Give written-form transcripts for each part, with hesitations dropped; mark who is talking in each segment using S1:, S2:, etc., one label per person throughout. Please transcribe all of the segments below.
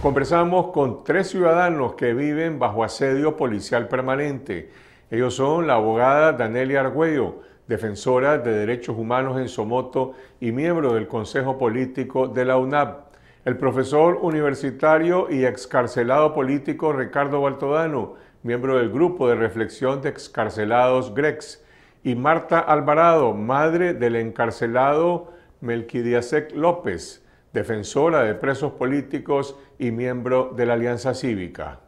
S1: Conversamos con 3 ciudadanos que viven bajo asedio policial permanente. Ellos son la abogada Danelia Argüello, defensora de derechos humanos en Somoto y miembro del Consejo Político de la UNAP; el profesor universitario y excarcelado político Ricardo Baltodano, miembro del Grupo de Reflexión de Excarcelados GREX; y Marta Alvarado, madre del encarcelado Melquidiasec López, defensora de presos políticos y miembro de la Alianza Cívica.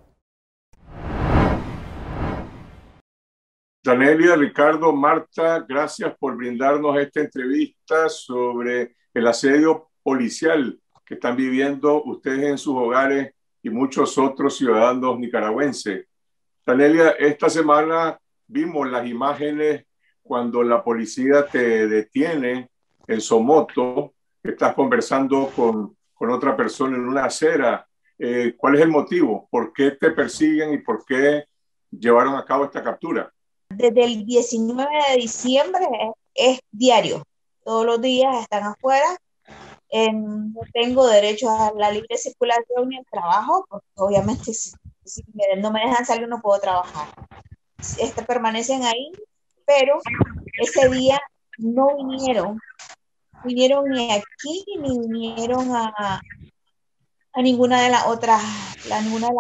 S1: Danelia, Ricardo, Marta, gracias por brindarnos esta entrevista sobre el asedio policial que están viviendo ustedes en sus hogares y muchos otros ciudadanos nicaragüenses. Danelia, esta semana vimos las imágenes cuando la policía te detiene en Somoto, que estás conversando con otra persona en una acera. ¿Cuál es el motivo? ¿Por qué te persiguen y por qué llevaron a cabo esta captura?
S2: Desde el 19 de diciembre es diario. Todos los días están afuera. No tengo derecho a la libre circulación ni al trabajo, porque obviamente si no me dejan salir no puedo trabajar. Permanecen ahí, pero ese día no vinieron ni aquí ni vinieron a ninguna de las otras, ninguna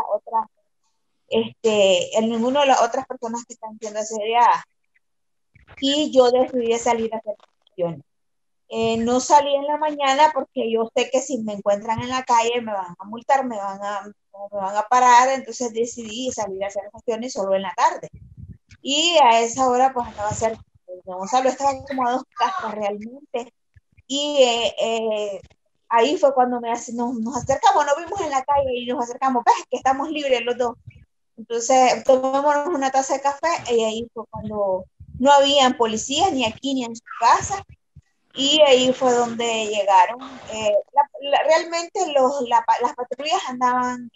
S2: de las otras personas que están siendo asediadas. Y yo decidí salir a hacer cuestiones. No salí en la mañana porque yo sé que si me encuentran en la calle me van a multar, me van a parar, entonces decidí salir a hacer cuestiones solo en la tarde. Y a esa hora pues acaba de ser, Gonzalo estaba como a 2 casas realmente, y ahí fue cuando nos acercamos, nos vimos en la calle y nos acercamos, ves que estamos libres los dos, entonces tomémonos una taza de café, y ahí fue cuando no habían policías ni aquí ni en su casa, y ahí fue donde llegaron. Realmente las patrullas andaban,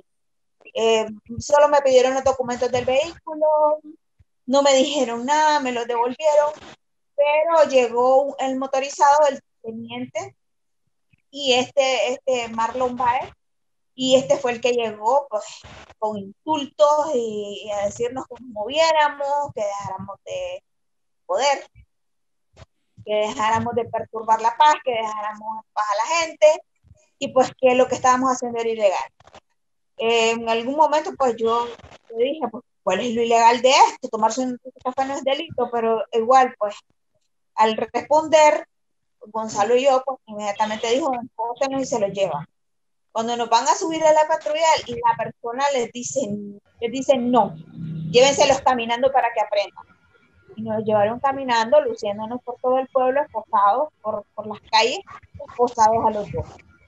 S2: solo me pidieron los documentos del vehículo, no me dijeron nada, me los devolvieron, pero llegó el motorizado, el teniente, y Marlon Baez, y fue el que llegó pues, con insultos y a decirnos que nos moviéramos, que dejáramos de poder, que dejáramos de perturbar la paz, que dejáramos en paz a la gente, y pues que lo que estábamos haciendo era ilegal. En algún momento pues yo le dije, pues, ¿cuál es lo ilegal de esto? Tomarse un café no es delito, pero igual pues al responder, Gonzalo y yo pues inmediatamente dijo, pónganlo y se lo llevan. Cuando nos van a subir a la patrulla y la persona les dice no, llévenselos caminando para que aprendan. Y nos llevaron caminando, luciéndonos por todo el pueblo, esposados por las calles, esposados a los dos.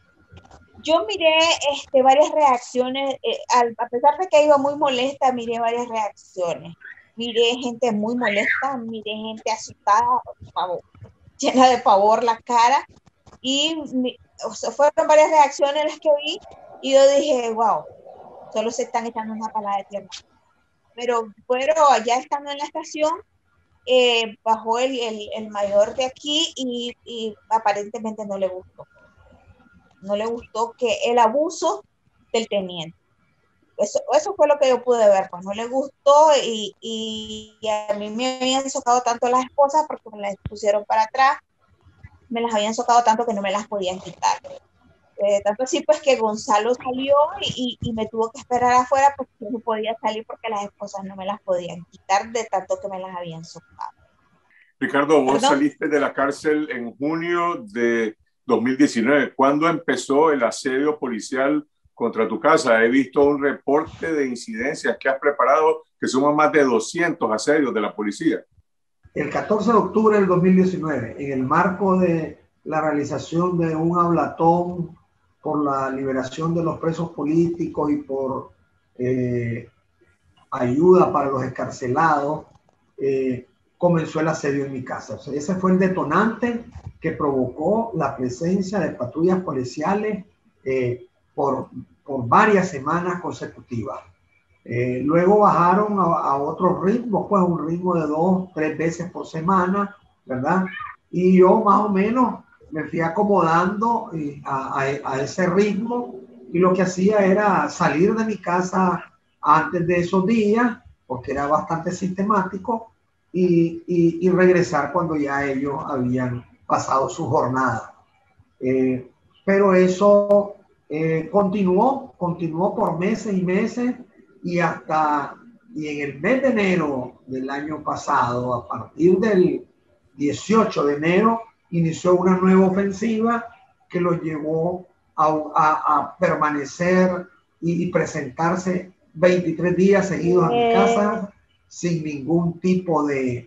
S2: Yo miré varias reacciones, a pesar de que iba muy molesta, miré varias reacciones. Miré gente muy molesta, miré gente asustada, llena de pavor la cara, y fueron varias reacciones las que vi, y yo dije, wow, solo se están echando una pala de tierra. Pero ya estando en la estación, bajó el mayor de aquí y aparentemente no le gustó. No le gustó que el abuso del teniente. Eso fue lo que yo pude ver, pues no le gustó, y a mí me habían socado tanto las esposas porque me las pusieron para atrás, me las habían socado tanto que no me las podían quitar. Tanto así pues que Gonzalo salió y me tuvo que esperar afuera porque no podía salir porque las esposas no me las podían quitar de tanto que me las habían socado.
S1: Ricardo, vos saliste de la cárcel en junio de 2019. ¿Cuándo empezó el asedio policial contra tu casa? He visto un reporte de incidencias que has preparado que suman más de 200 asedios de la policía.
S3: El 14 de octubre del 2019, en el marco de la realización de un hablatón por la liberación de los presos políticos y por ayuda para los excarcelados, comenzó el asedio en mi casa. O sea, ese fue el detonante que provocó la presencia de patrullas policiales por varias semanas consecutivas. Luego bajaron a otros ritmos, pues un ritmo de 2, 3 veces por semana, ¿verdad? Y yo más o menos me fui acomodando a ese ritmo, y lo que hacía era salir de mi casa antes de esos días, porque era bastante sistemático, y regresar cuando ya ellos habían pasado su jornada. Pero eso continuó por meses y meses, y en el mes de enero del año pasado, a partir del 18 de enero, inició una nueva ofensiva que los llevó a permanecer y presentarse 23 días seguidos a mi casa sin ningún tipo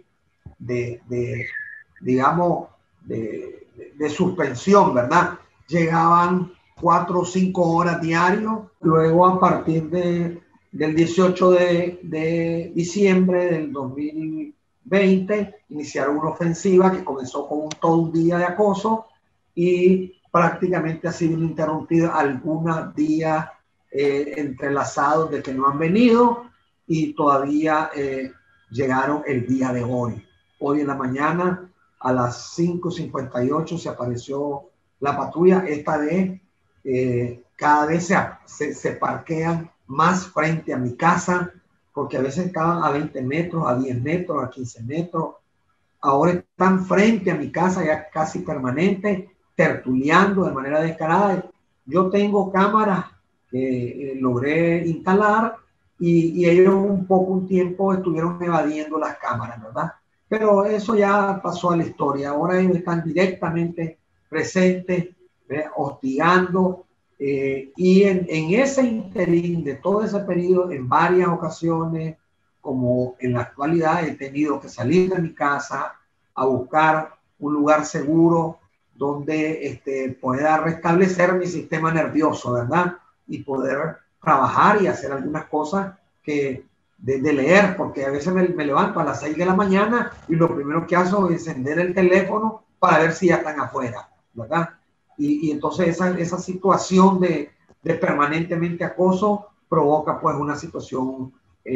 S3: digamos, de suspensión, ¿verdad? Llegaban 4 o 5 horas diarios. Luego, a partir del 18 de diciembre del 2020, iniciaron una ofensiva que comenzó con todo un día de acoso y prácticamente ha sido ininterrumpida, algunos días entrelazados de que no han venido, y todavía llegaron el día de hoy. Hoy en la mañana a las 5:58 se apareció la patrulla. Esta vez cada vez se parquean más frente a mi casa, porque a veces estaban a 20 metros, a 10 metros, a 15 metros. Ahora están frente a mi casa, ya casi permanente, tertuleando de manera descarada. Yo tengo cámaras que logré instalar, y ellos un tiempo estuvieron evadiendo las cámaras, ¿verdad? Pero eso ya pasó a la historia. Ahora ellos están directamente presentes, hostigando, y en ese interín de todo ese periodo, en varias ocasiones, como en la actualidad, he tenido que salir de mi casa a buscar un lugar seguro donde pueda restablecer mi sistema nervioso, ¿verdad? Y poder trabajar y hacer algunas cosas de leer, porque a veces me levanto a las 6 de la mañana y lo primero que hago es encender el teléfono para ver si ya están afuera, ¿verdad? Y entonces esa situación de permanentemente acoso provoca pues una situación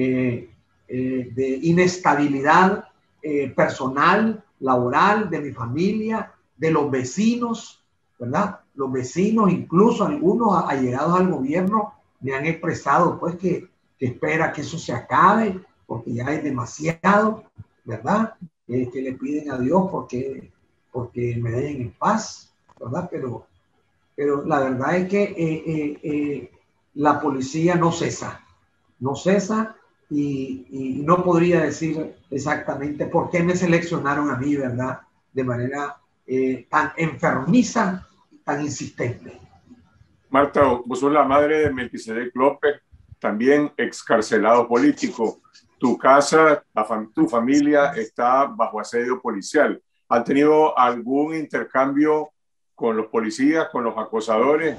S3: de inestabilidad personal, laboral, de mi familia, de los vecinos, ¿verdad? Los vecinos, incluso algunos allegados al gobierno, me han expresado pues que espera que eso se acabe, porque ya es demasiado, ¿verdad? Que le piden a Dios porque me dejen en paz, ¿verdad? Pero la verdad es que la policía no cesa, y no podría decir exactamente por qué me seleccionaron a mí, ¿verdad? De manera tan enfermiza, tan insistente.
S1: Marta, vos sos la madre de Melquisedec López, también excarcelado político. Tu casa, tu familia está bajo asedio policial. ¿Han tenido algún intercambio con los policías, con los acosadores?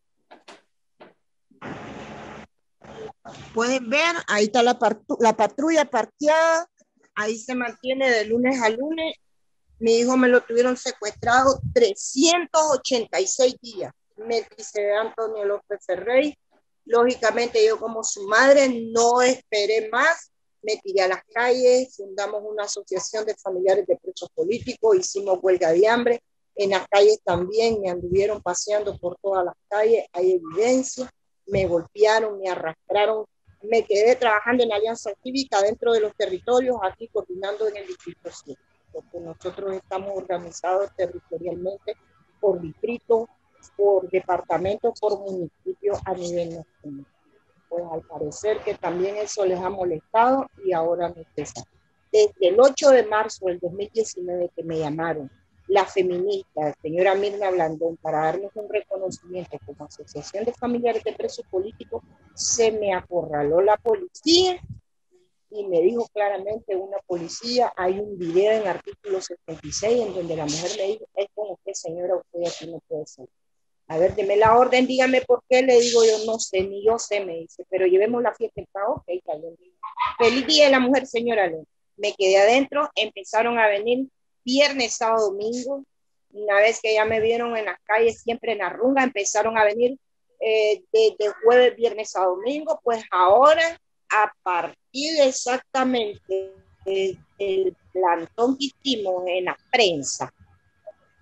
S4: Pueden ver, ahí está la patrulla parqueada, ahí se mantiene de lunes a lunes. Mi hijo me lo tuvieron secuestrado 386 días. Melquisedec Antonio López Ferrey. Lógicamente yo, como su madre, no esperé más, me tiré a las calles, fundamos una asociación de familiares de presos políticos, hicimos huelga de hambre, en las calles también me anduvieron paseando por todas las calles, hay evidencia, me golpearon, me arrastraron, me quedé trabajando en Alianza Cívica dentro de los territorios, aquí coordinando en el Distrito 7, porque nosotros estamos organizados territorialmente por distrito, por departamento, por municipio a nivel nacional. Pues al parecer que también eso les ha molestado y ahora no cesa. Desde el 8 de marzo del 2019 que me llamaron la feminista, señora Mirna Blandón, para darnos un reconocimiento como Asociación de Familiares de Presos Políticos, se me acorraló la policía y me dijo claramente una policía, hay un video en artículo 76 en donde la mujer me dijo, es con usted, señora, usted aquí no puede salir. A ver, deme la orden, dígame por qué. Le digo, yo no sé, ni yo sé, me dice, pero llevemos la fiesta en paz. Ok, está bien. Feliz día de la mujer, señora. Me quedé adentro, empezaron a venir viernes, sábado, domingo. Una vez que ya me vieron en las calles, siempre en Arrunga, empezaron a venir de jueves, viernes, sábado, domingo. Pues ahora, a partir exactamente del plantón que hicimos en la prensa,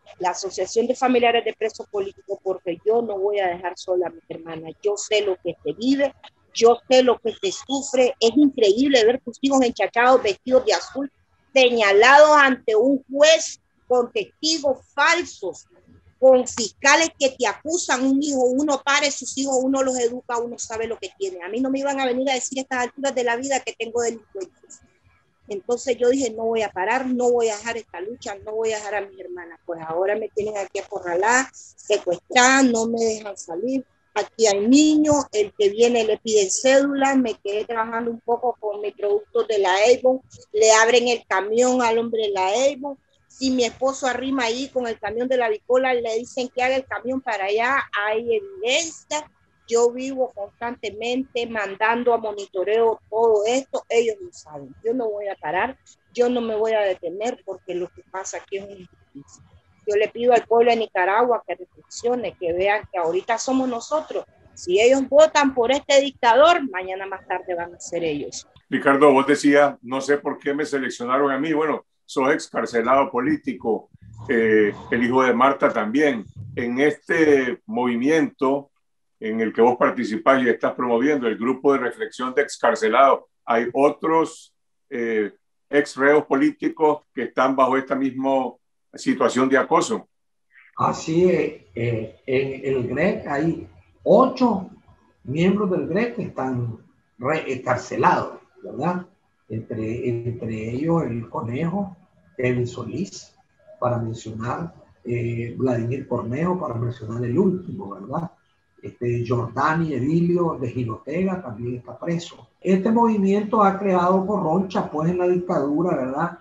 S4: la Asociación de Familiares de Presos Políticos, porque yo no voy a dejar sola a mi hermana. Yo sé lo que se vive, yo sé lo que se sufre. Es increíble ver tus hijos enchachados, vestidos de azul, señalados ante un juez con testigos falsos, con fiscales que te acusan. Un hijo, uno pare sus hijos, uno los educa, uno sabe lo que tiene. A mí no me iban a venir a decir a estas alturas de la vida que tengo delincuentes. Entonces yo dije, no voy a parar, no voy a dejar esta lucha, no voy a dejar a mis hermanas. Pues ahora me tienen aquí acorralada, secuestrada, no me dejan salir. Aquí hay niños, el que viene le piden cédula, me quedé trabajando un poco con mis productos de la Avon, le abren el camión al hombre de la Avon. Si mi esposo arrima ahí con el camión de la bicola, le dicen que haga el camión para allá, hay evidencia. Yo vivo constantemente mandando a monitoreo todo esto, ellos lo saben. Yo no voy a parar, yo no me voy a detener porque lo que pasa aquí es una injusticia. Yo le pido al pueblo de Nicaragua que reflexione, que vean que ahorita somos nosotros. Si ellos votan por este dictador, mañana más tarde van a ser ellos.
S1: Ricardo, vos decías, no sé por qué me seleccionaron a mí. Bueno, sos excarcelado político, el hijo de Marta también. En este movimiento en el que vos participás y estás promoviendo, el grupo de reflexión de excarcelados, ¿hay otros ex reos políticos que están bajo esta misma situación de acoso?
S3: Así es, en el GREC hay 8 miembros del GREC que están encarcelados, ¿verdad? Entre ellos el Conejo, Kevin Solís, para mencionar, Vladimir Cornejo, para mencionar el último, ¿verdad? Jordani Edilio de Jinotega también está preso. Este movimiento ha creado corroncha pues en la dictadura, ¿verdad?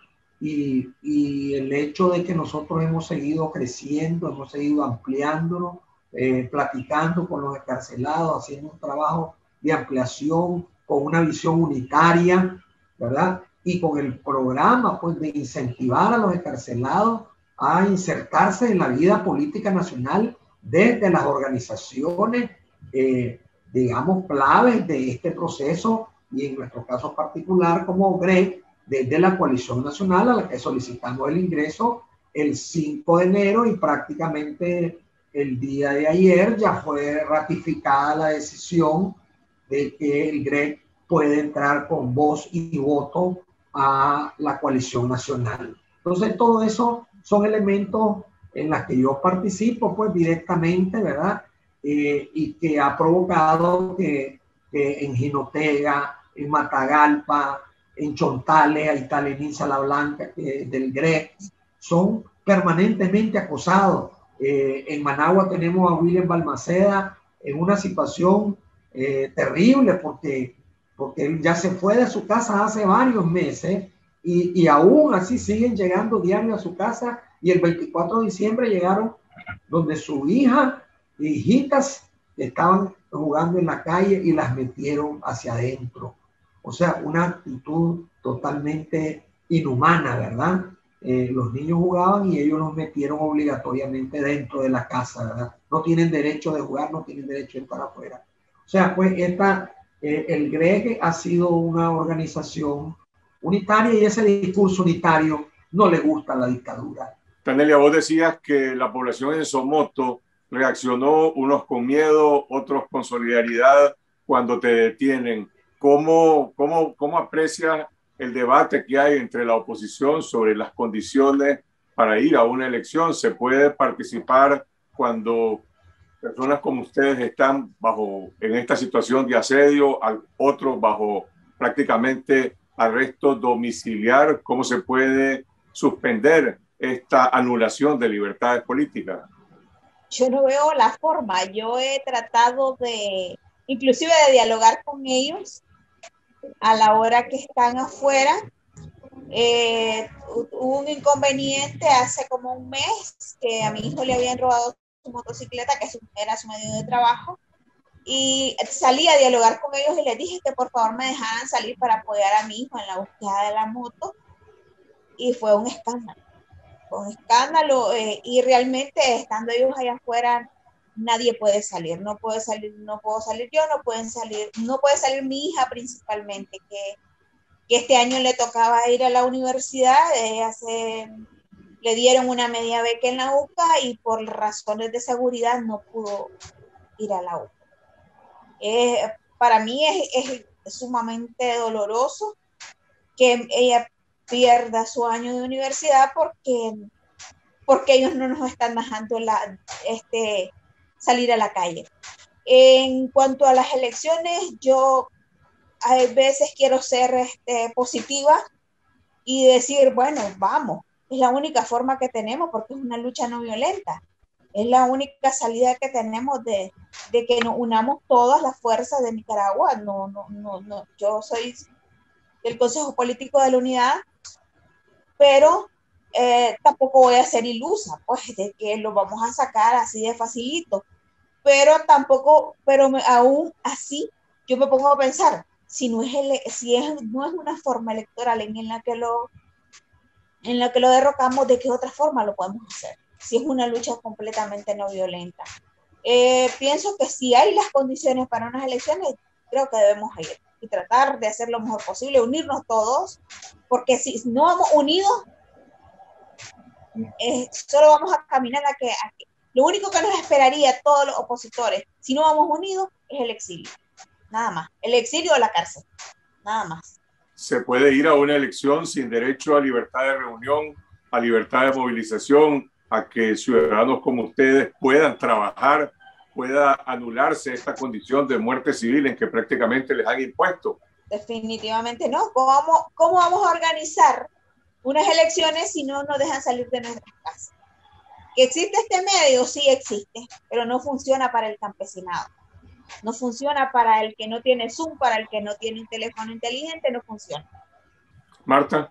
S3: Y el hecho de que nosotros hemos seguido creciendo, hemos seguido ampliándonos, platicando con los encarcelados, haciendo un trabajo de ampliación con una visión unitaria, ¿verdad? Y con el programa pues de incentivar a los encarcelados a insertarse en la vida política nacional desde las organizaciones, digamos, claves de este proceso, y en nuestro caso particular como GREC, desde la Coalición Nacional, a la que solicitamos el ingreso el 5 de enero, y prácticamente el día de ayer ya fue ratificada la decisión de que el GREC puede entrar con voz y voto a la Coalición Nacional. Entonces, todo eso son elementos en las que yo participo pues directamente, ¿verdad? Y que ha provocado que en Jinotega, en Matagalpa, en Chontales, ahí está Lenín Salablanca del GREC, son permanentemente acosados. En Managua tenemos a William Balmaceda en una situación terrible porque él ya se fue de su casa hace varios meses y aún así siguen llegando diario a su casa, y el 24 de diciembre llegaron donde su hija e hijitas estaban jugando en la calle y las metieron hacia adentro. O sea, una actitud totalmente inhumana, ¿verdad? Los niños jugaban y ellos los metieron obligatoriamente dentro de la casa, ¿verdad? No tienen derecho de jugar, no tienen derecho de estar afuera. O sea, pues el GREC ha sido una organización unitaria, y ese discurso unitario no le gusta a la dictadura.
S1: Danelia, vos decías que la población en Somoto reaccionó, unos con miedo, otros con solidaridad cuando te detienen. ¿Cómo aprecias el debate que hay entre la oposición sobre las condiciones para ir a una elección? ¿Se puede participar cuando personas como ustedes están en esta situación de asedio, otros bajo prácticamente arresto domiciliar? ¿Cómo se puede suspender esta anulación de libertades políticas?
S2: Yo no veo la forma. Yo he tratado inclusive de dialogar con ellos a la hora que están afuera. Hubo un inconveniente hace como un mes que a mi hijo le habían robado su motocicleta, que era su medio de trabajo, y salí a dialogar con ellos y les dije que por favor me dejaran salir para apoyar a mi hijo en la búsqueda de la moto, y fue un escándalo, y realmente estando ellos allá afuera nadie puede salir, no puedo salir yo, no puede salir mi hija principalmente, que este año le tocaba ir a la universidad, hace le dieron una media beca en la UCA y por razones de seguridad no pudo ir a la UCA. Para mí es sumamente doloroso que ella pierda su año de universidad porque ellos no nos están dejando salir a la calle. En cuanto a las elecciones, yo a veces quiero ser positiva y decir, bueno, vamos, es la única forma que tenemos porque es una lucha no violenta. Es la única salida que tenemos de que nos unamos todas las fuerzas de Nicaragua. No, yo soy del Consejo Político de la Unidad, pero tampoco voy a ser ilusa, pues, de que lo vamos a sacar así de facilito. Pero aún así, yo me pongo a pensar, si no es una forma electoral en la que lo derrocamos, ¿de qué otra forma lo podemos hacer? Si es una lucha completamente no violenta. Pienso que si hay las condiciones para unas elecciones, creo que debemos ir y tratar de hacer lo mejor posible, unirnos todos, porque si no vamos unidos, solo vamos a caminar a que lo único que nos esperaría a todos los opositores, si no vamos unidos, es el exilio. Nada más. El exilio o la cárcel. Nada más.
S1: Se puede ir a una elección sin derecho a libertad de reunión, a libertad de movilización, a que ciudadanos como ustedes puedan trabajar, pueda anularse esta condición de muerte civil en que prácticamente les han impuesto.
S2: Definitivamente no. ¿Cómo vamos a organizar unas elecciones si no nos dejan salir de nuestras casas? ¿Que existe este medio? Sí existe, pero no funciona para el campesinado. No funciona para el que no tiene Zoom, para el que no tiene un teléfono inteligente, no funciona.
S1: Marta.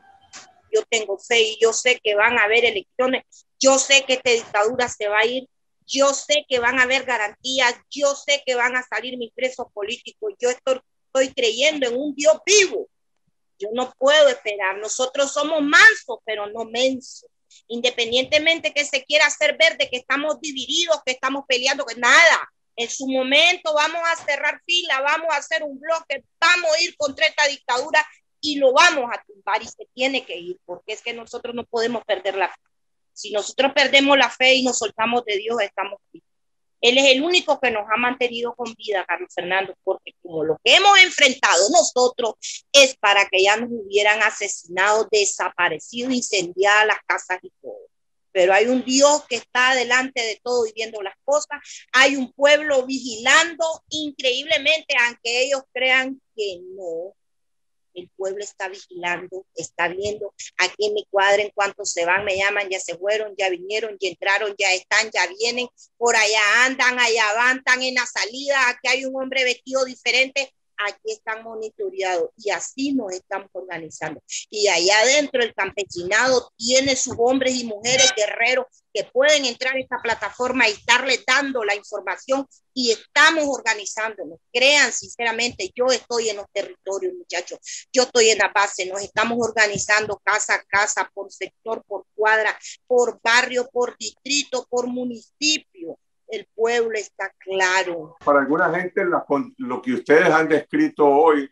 S4: Yo tengo fe y yo sé que van a haber elecciones, yo sé que esta dictadura se va a ir, yo sé que van a haber garantías, yo sé que van a salir mis presos políticos, yo estoy creyendo en un Dios vivo. Yo no puedo esperar, nosotros somos mansos, pero no mensos. Independientemente que se quiera hacer ver de que estamos divididos, que estamos peleando, que nada. En su momento vamos a cerrar fila, vamos a hacer un bloque, vamos a ir contra esta dictadura y lo vamos a tumbar y se tiene que ir, porque es que nosotros no podemos perder la fe. Si nosotros perdemos la fe y nos soltamos de Dios, estamos tristes. Él es el único que nos ha mantenido con vida, Carlos Fernando, porque como lo que hemos enfrentado nosotros es para que ya nos hubieran asesinado, desaparecido, incendiado las casas y todo. Pero hay un Dios que está delante de todo y viendo las cosas. Hay un pueblo vigilando increíblemente, aunque ellos crean que no. El pueblo está vigilando, está viendo. Aquí en mi cuadra, en cuanto se van, me llaman, ya se fueron, ya vinieron, ya entraron, ya están, ya vienen. Por allá andan, allá van, están en la salida. Aquí hay un hombre vestido diferente. Aquí están monitoreados y así nos estamos organizando. Y allá adentro el campesinado tiene sus hombres y mujeres guerreros que pueden entrar a esta plataforma y estarle dando la información y estamos organizándonos. Crean sinceramente, yo estoy en los territorios, muchachos, yo estoy en la base, nos estamos organizando casa a casa, por sector, por cuadra, por barrio, por distrito, por municipio. El pueblo está claro.
S1: Para alguna gente lo que ustedes han descrito hoy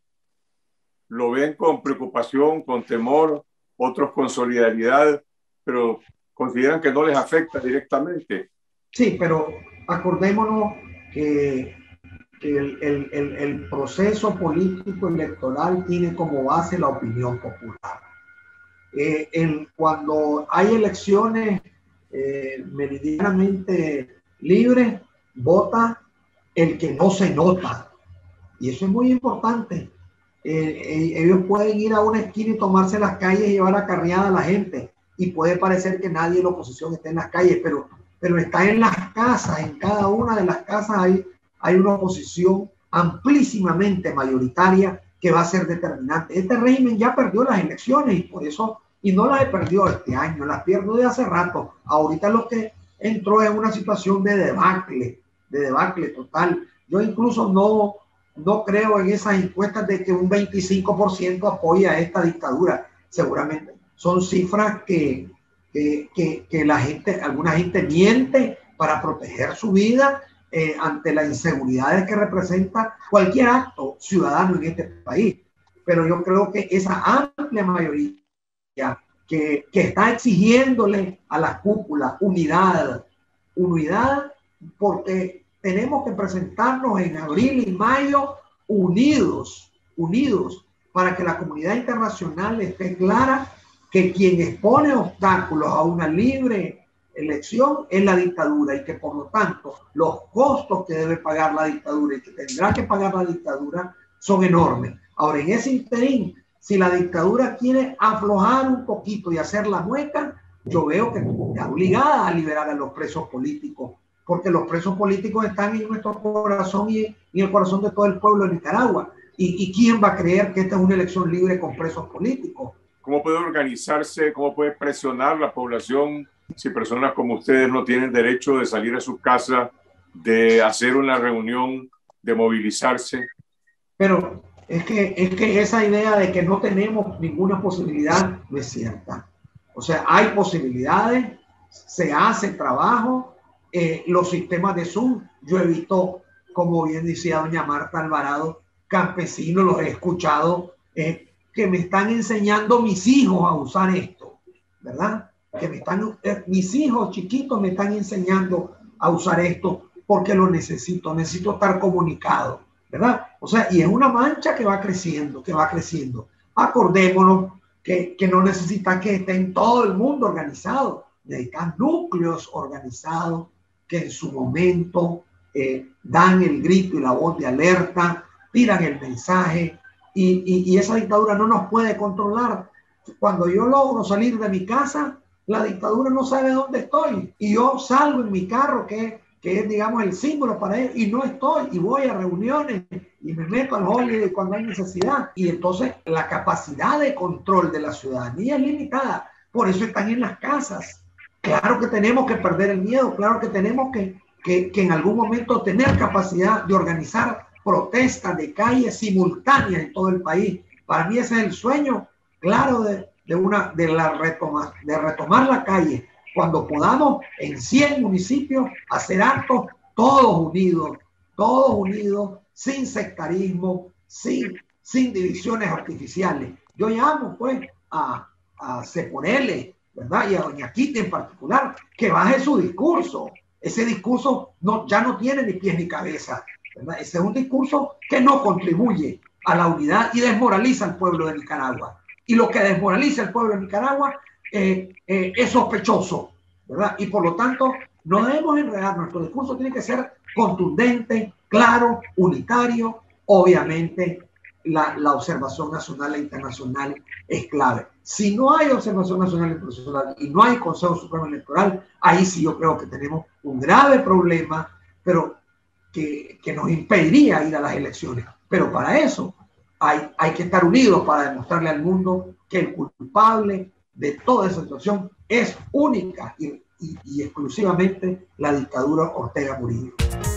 S1: lo ven con preocupación, con temor, otros con solidaridad, pero consideran que no les afecta directamente.
S3: Sí, pero acordémonos que el proceso político electoral tiene como base la opinión popular. Cuando hay elecciones meridianamente libre, vota el que no se nota. Y eso es muy importante. Ellos pueden ir a una esquina y tomarse las calles y llevar acarreada a la gente. Y puede parecer que nadie de la oposición esté en las calles, pero está en las casas. En cada una de las casas hay una oposición amplísimamente mayoritaria que va a ser determinante. Este régimen ya perdió las elecciones y por eso, y no las perdió este año, las pierde de hace rato. Ahorita lo que entró en una situación de debacle total. Yo incluso no creo en esas encuestas de que un 25% apoya a esta dictadura. Seguramente son cifras que alguna gente miente para proteger su vida ante las inseguridades que representa cualquier acto ciudadano en este país. Pero yo creo que esa amplia mayoría que está exigiéndole a las cúpulas unidad, porque tenemos que presentarnos en abril y mayo unidos para que la comunidad internacional esté clara que quien expone obstáculos a una libre elección es la dictadura y que por lo tanto los costos que debe pagar la dictadura y que tendrá que pagar la dictadura son enormes. Ahora, en ese interín, si la dictadura quiere aflojar un poquito y hacer la mueca, yo veo que está obligada a liberar a los presos políticos, porque los presos políticos están en nuestro corazón y en el corazón de todo el pueblo de Nicaragua. ¿Y quién va a creer que esta es una elección libre con presos políticos?
S1: ¿Cómo puede organizarse, cómo puede presionar la población si personas como ustedes no tienen derecho de salir a sus casas, de hacer una reunión, de movilizarse?
S3: Pero es que esa idea de que no tenemos ninguna posibilidad no es cierta. O sea, hay posibilidades, se hace trabajo, los sistemas de Zoom, yo he visto, como bien decía doña Marta Alvarado, campesinos, los he escuchado, que me están enseñando mis hijos a usar esto, ¿verdad? Que mis hijos chiquitos me están enseñando a usar esto porque lo necesito estar comunicado, ¿verdad? O sea, y es una mancha que va creciendo. Acordémonos que no necesita que esté en todo el mundo organizado, necesitan núcleos organizados que en su momento dan el grito y la voz de alerta, tiran el mensaje, y esa dictadura no nos puede controlar. Cuando yo logro salir de mi casa, la dictadura no sabe dónde estoy, y yo salgo en mi carro, que es, digamos, el símbolo para él, y no estoy, y voy a reuniones, y me meto al holiday cuando hay necesidad, y entonces la capacidad de control de la ciudadanía es limitada, por eso están en las casas. Claro que tenemos que perder el miedo, claro que tenemos que en algún momento tener capacidad de organizar protestas de calle simultáneas en todo el país. Para mí ese es el sueño claro de retomar la calle, cuando podamos en 100 municipios hacer actos todos unidos, sin sectarismo, sin divisiones artificiales. Yo llamo pues a Ceponele, ¿verdad? Y a doña Kitty en particular, que baje su discurso. Ese discurso ya no tiene ni pies ni cabeza, ¿verdad? Ese es un discurso que no contribuye a la unidad y desmoraliza al pueblo de Nicaragua. Y lo que desmoraliza al pueblo de Nicaragua es sospechoso, ¿verdad? Y por lo tanto, no debemos enredar. Nuestro discurso tiene que ser contundente, claro, unitario. Obviamente, la observación nacional e internacional es clave. Si no hay observación nacional e internacional y no hay Consejo Supremo Electoral, ahí sí yo creo que tenemos un grave problema, pero que nos impediría ir a las elecciones. Pero para eso hay que estar unidos para demostrarle al mundo que el culpable de toda esa situación es única y exclusivamente la dictadura Ortega Murillo.